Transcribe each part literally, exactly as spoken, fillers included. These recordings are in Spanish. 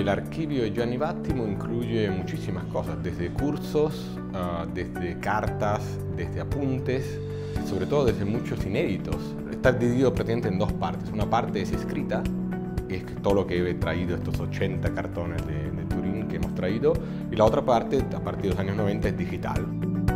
el archivio de Gianni Vattimo incluye muchísimas cosas, desde cursos, uh, desde cartas, desde apuntes, sobre todo desde muchos inéditos. Está dividido prácticamente en dos partes. Una parte es escrita, es todo lo que he traído, estos ochenta cartones de, de Turín que hemos traído, y la otra parte, a partir de los años noventa, es digital.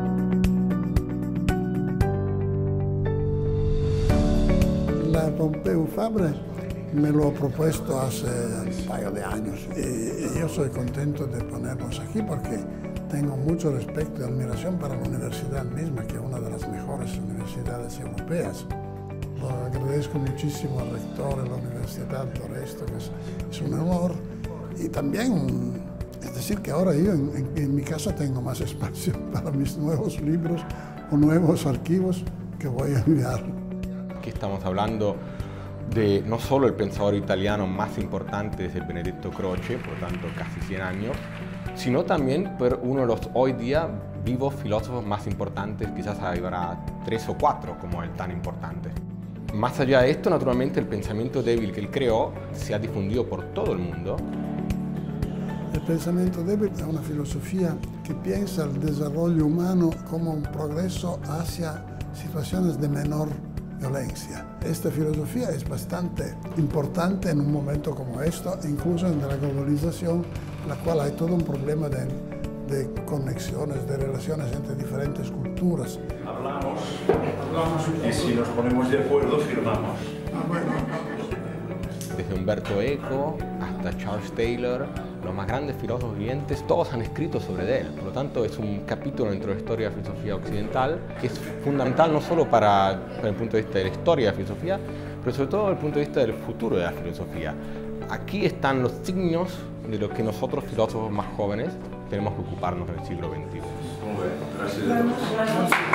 La Pompeu Fabra me lo he propuesto hace un par de años y yo soy contento de ponernos aquí porque tengo mucho respeto y admiración para la universidad misma, que es una de las mejores universidades europeas. Lo agradezco muchísimo al rector de la universidad por esto, que es, es un honor. Y también, es decir, que ahora yo en, en, en mi casa tengo más espacio para mis nuevos libros o nuevos archivos que voy a enviar. Aquí estamos hablando de no solo el pensador italiano más importante desde Benedetto Croce, por tanto casi cien años, sino también por uno de los hoy día vivos filósofos más importantes, quizás habrá tres o cuatro como el tan importante. Más allá de esto, naturalmente, el pensamiento débil que él creó se ha difundido por todo el mundo. El pensamiento débil es una filosofía que piensa el desarrollo humano como un progreso hacia situaciones de menor violencia. Esta filosofía es bastante importante en un momento como esto, incluso en la globalización, en la cual hay todo un problema de, de conexiones, de relaciones entre diferentes culturas. Hablamos, hablamos y si nos ponemos de acuerdo, firmamos. Ah, bueno. Desde Umberto Eco hasta Charles Taylor, los más grandes filósofos vivientes, todos han escrito sobre él. Por lo tanto, es un capítulo dentro de la historia de la filosofía occidental que es fundamental no solo para, para el punto de vista de la historia de la filosofía, pero sobre todo desde el punto de vista del futuro de la filosofía. Aquí están los signos de lo que nosotros, filósofos más jóvenes, tenemos que ocuparnos en el siglo veintiuno. Muy bien, gracias a todos.